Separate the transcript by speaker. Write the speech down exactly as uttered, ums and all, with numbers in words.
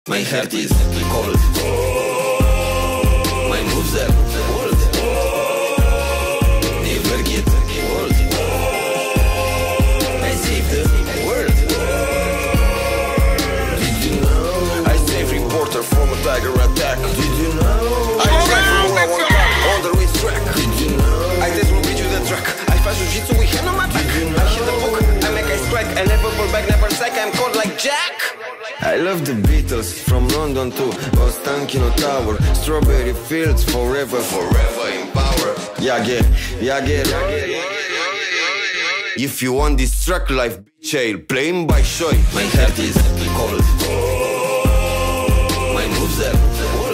Speaker 1: My heart is cold. My moves are old. Never get old. I save the world. Did you know? I save reporter from a tiger attack. Did you know? I track from where one track on the race track. Did you know? I test will beat you the track. I fight jiu-jitsu with hand on my back. You know? I hit the book, I make a strike. I never pull back, never sack. I'm called like Jack. I love the Beatles, from London to Ostankino Tower. Strawberry fields, forever, forever in power. Yeah, get, yeah, get. If you want this track life, bitch, I'll play him by Shoy. My heart is cold. My moves are